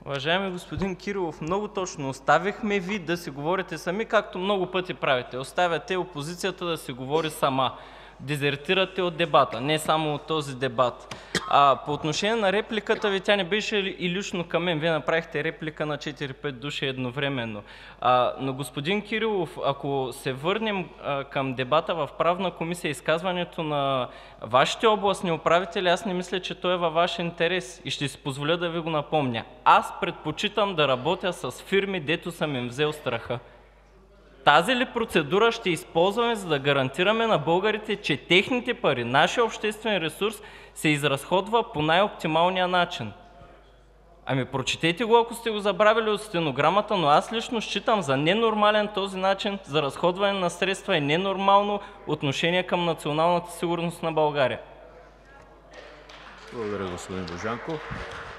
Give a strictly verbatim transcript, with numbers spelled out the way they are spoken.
Уважаеми господин Кирилов, много точно. Оставихме ви да си говорите сами, както много пъти правите. Оставяте опозицията да си говори сама. Дезертирате от дебата, не само от този дебат. А, по отношение на репликата ви, тя не беше и лично към мен. Вие направихте реплика на четири-пет души едновременно. А, но господин Кирилов, ако се върнем а, към дебата в Правна комисия, изказването на вашите областни управители, аз не мисля, че той е във ваш интерес и ще си позволя да ви го напомня. Аз предпочитам да работя с фирми, дето съм им взел страха. Тази ли процедура ще използваме, за да гарантираме на българите, че техните пари, нашия обществен ресурс, се изразходва по най-оптималния начин? Ами прочетете го, ако сте го забравили от стенограмата, но аз лично считам за ненормален този начин за разходване на средства и ненормално отношение към националната сигурност на България. Благодаря, господин Божанков.